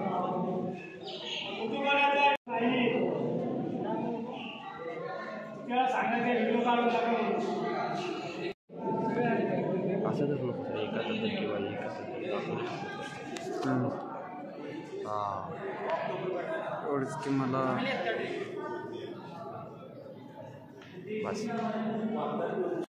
असंच होत एकाबद्दल किंवा एकाबद्दल हां एवढंच की मला बस